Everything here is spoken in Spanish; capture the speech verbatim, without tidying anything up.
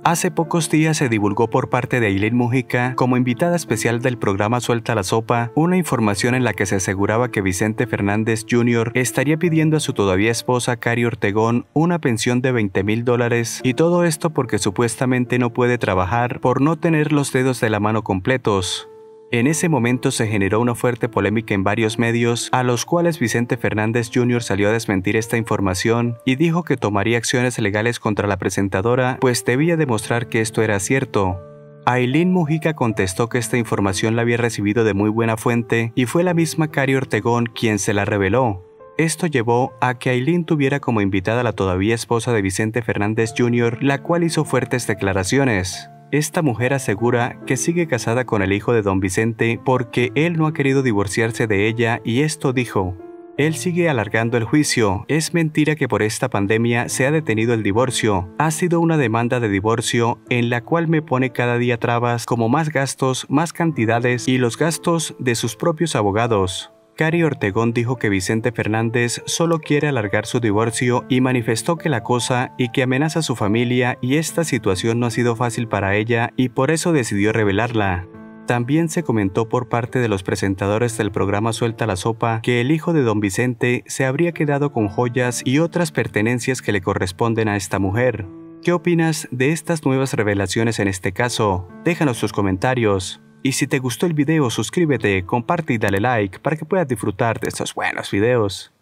Hace pocos días se divulgó por parte de Ailín Mujica, como invitada especial del programa Suelta la Sopa, una información en la que se aseguraba que Vicente Fernández junior estaría pidiendo a su todavía esposa Cari Ortegón una pensión de veinte mil dólares, y todo esto porque supuestamente no puede trabajar por no tener los dedos de la mano completos. En ese momento se generó una fuerte polémica en varios medios, a los cuales Vicente Fernández junior salió a desmentir esta información y dijo que tomaría acciones legales contra la presentadora, pues debía demostrar que esto era cierto. Ailín Mujica contestó que esta información la había recibido de muy buena fuente y fue la misma Cari Ortegón quien se la reveló. Esto llevó a que Ailín tuviera como invitada a la todavía esposa de Vicente Fernández junior, la cual hizo fuertes declaraciones. Esta mujer asegura que sigue casada con el hijo de don Vicente porque él no ha querido divorciarse de ella, y esto dijo: él sigue alargando el juicio, es mentira que por esta pandemia se ha detenido el divorcio, ha sido una demanda de divorcio en la cual me pone cada día trabas como más gastos, más cantidades y los gastos de sus propios abogados. Cari Ortegón dijo que Vicente Fernández solo quiere alargar su divorcio y manifestó que la acosa y que amenaza a su familia, y esta situación no ha sido fácil para ella y por eso decidió revelarla. También se comentó por parte de los presentadores del programa Suelta la Sopa que el hijo de don Vicente se habría quedado con joyas y otras pertenencias que le corresponden a esta mujer. ¿Qué opinas de estas nuevas revelaciones en este caso? Déjanos tus comentarios. Y si te gustó el video, suscríbete, comparte y dale like para que puedas disfrutar de estos buenos videos.